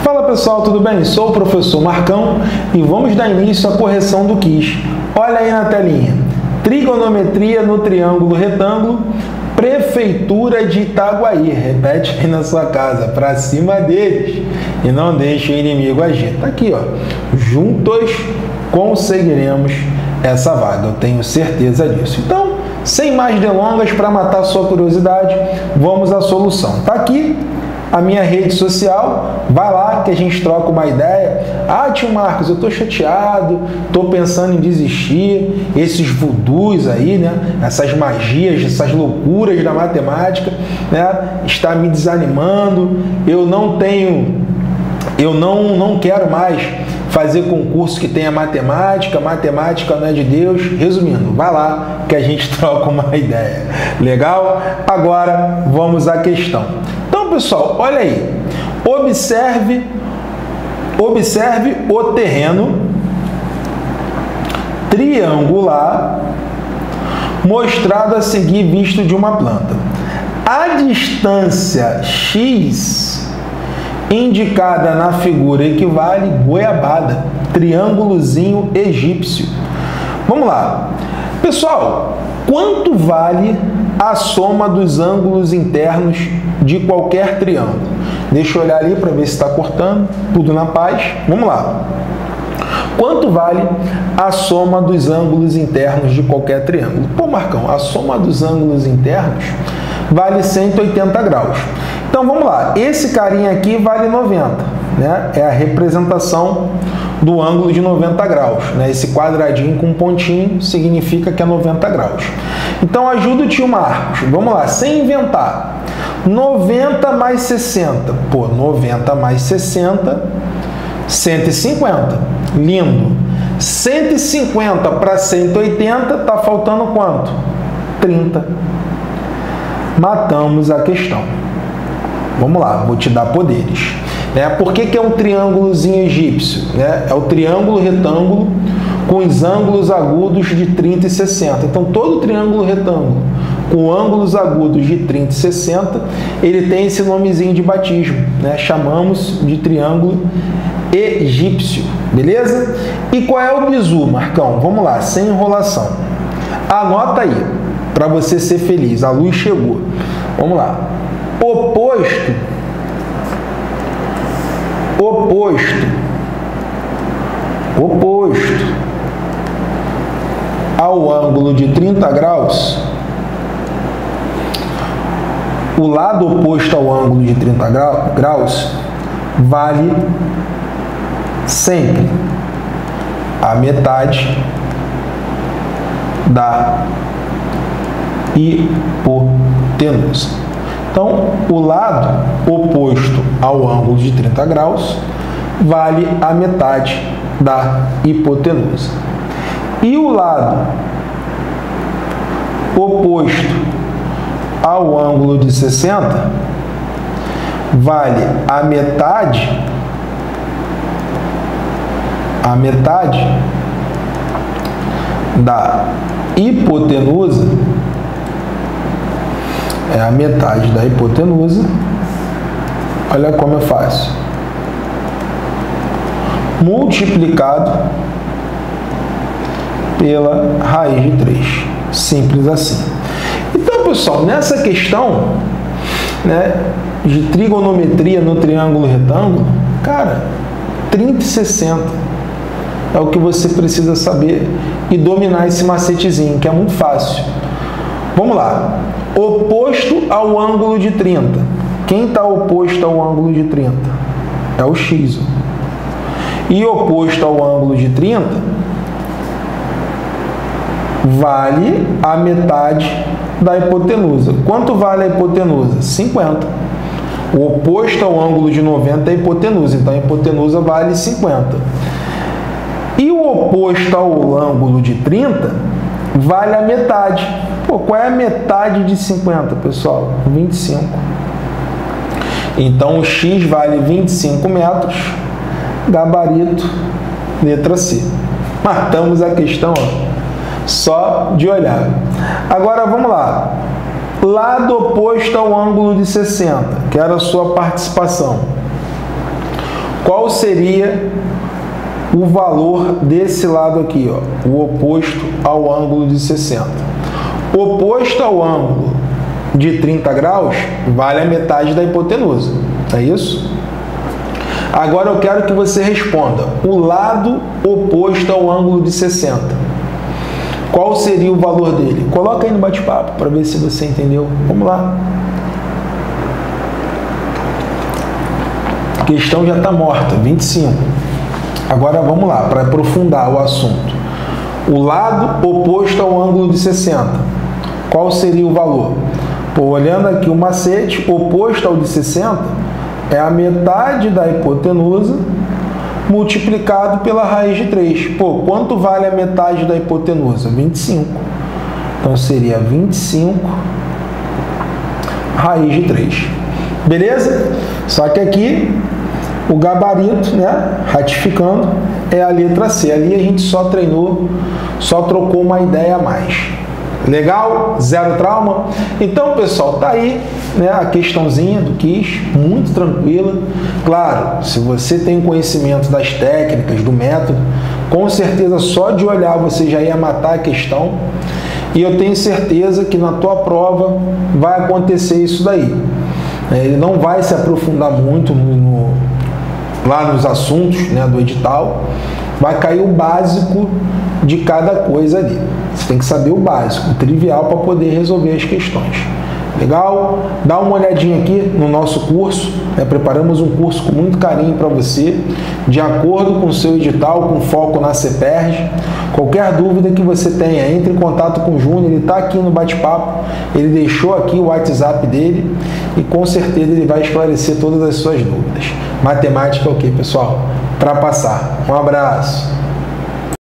Fala pessoal, tudo bem? Sou o professor Marcão e vamos dar início à correção do quiz. Olha aí na telinha. Trigonometria no triângulo retângulo, Prefeitura de Itaguaí. Repete aí na sua casa, para cima deles. E não deixe o inimigo agir. Tá aqui, ó. Juntos conseguiremos essa vaga. Eu tenho certeza disso. Então, sem mais delongas, para matar sua curiosidade, vamos à solução. Tá aqui a minha rede social, vai lá que a gente troca uma ideia. Ah, tio Marcos, eu tô chateado, tô pensando em desistir, esses voodoos aí, né, essas magias, essas loucuras da matemática, né, está me desanimando, eu não quero mais fazer concurso que tenha matemática, matemática não é de Deus. Resumindo, vai lá que a gente troca uma ideia. Legal? Agora vamos à questão. Então, pessoal, olha aí. Observe o terreno triangular mostrado a seguir visto de uma planta. A distância x indicada na figura equivale goiabada, triângulozinho egípcio. Vamos lá. Pessoal, quanto vale a soma dos ângulos internos de qualquer triângulo? Deixa eu olhar ali para ver se está cortando. Tudo na paz. Vamos lá. Quanto vale a soma dos ângulos internos de qualquer triângulo? Pô, Marcão, a soma dos ângulos internos vale 180 graus. Então, vamos lá. Esse carinha aqui vale 90, né? É a representação do ângulo de 90 graus, né? Esse quadradinho com um pontinho significa que é 90 graus. Então, ajuda o tio Marcos. Vamos lá, sem inventar. 90 mais 60. Pô, 90 mais 60, 150. Lindo. 150 para 180, tá faltando quanto? 30. Matamos a questão. Vamos lá, vou te dar poderes. Por que é um triângulozinho egípcio? É o triângulo retângulo com os ângulos agudos de 30 e 60. Então, todo triângulo retângulo com ângulos agudos de 30 e 60, ele tem esse nomezinho de batismo, né? Chamamos de triângulo egípcio, beleza? E qual é o bizu, Marcão? Vamos lá, sem enrolação. Anota aí, para você ser feliz. A luz chegou. Vamos lá. Oposto ao ângulo de 30 graus, o lado oposto ao ângulo de 30 graus vale sempre a metade da hipotenusa. Então, o lado oposto ao ângulo de 30 graus vale a metade da hipotenusa. E o lado oposto ao ângulo de 60 vale a metade da hipotenusa. É a metade da hipotenusa. Olha como é fácil. Multiplicado pela raiz de 3. Simples assim. Então, pessoal, nessa questão, né, de trigonometria no triângulo retângulo, cara, 30 e 60 é o que você precisa saber e dominar esse macetezinho, que é muito fácil. Vamos lá. Oposto ao ângulo de 30. Quem está oposto ao ângulo de 30? É o x. E oposto ao ângulo de 30 vale a metade da hipotenusa. Quanto vale a hipotenusa? 50. O oposto ao ângulo de 90 é a hipotenusa. Então, a hipotenusa vale 50. E o oposto ao ângulo de 30 vale a metade. Pô, qual é a metade de 50, pessoal? 25. Então, o x vale 25 metros. Gabarito, letra C. Matamos a questão, ó, só de olhar. Agora, vamos lá. Lado oposto ao ângulo de 60, que era a sua participação. qual seria o valor desse lado aqui, ó, o oposto ao ângulo de 60? Oposto ao ângulo de 30 graus, vale a metade da hipotenusa, é isso? Agora eu quero que você responda o lado oposto ao ângulo de 60. Qual seria o valor dele? Coloca aí no bate-papo para ver se você entendeu. Vamos lá. A questão já está morta, 25. Agora vamos lá, para aprofundar o assunto. O lado oposto ao ângulo de 60. Qual seria o valor? Pô, olhando aqui o macete, oposto ao de 60 é a metade da hipotenusa multiplicado pela raiz de 3. Pô, quanto vale a metade da hipotenusa? 25. Então seria 25 raiz de 3. Beleza? Só que aqui o gabarito, né, ratificando, é a letra C. Ali a gente só treinou, só trocou uma ideia a mais. Legal? Zero trauma? Então, pessoal, tá aí, né, a questãozinha do quiz, muito tranquila. Claro, se você tem conhecimento das técnicas, do método, com certeza só de olhar você já ia matar a questão. E eu tenho certeza que na tua prova vai acontecer isso daí. Ele não vai se aprofundar muito lá nos assuntos, né, do edital. Vai cair o básico de cada coisa ali. Você tem que saber o básico, o trivial, para poder resolver as questões. Legal? Dá uma olhadinha aqui no nosso curso. Preparamos um curso com muito carinho para você, de acordo com o seu edital, com foco na CEPERJ. Qualquer dúvida que você tenha, entre em contato com o Júnior, ele está aqui no bate-papo, ele deixou aqui o WhatsApp dele e com certeza ele vai esclarecer todas as suas dúvidas. Matemática é o que, pessoal? Para passar. Um abraço!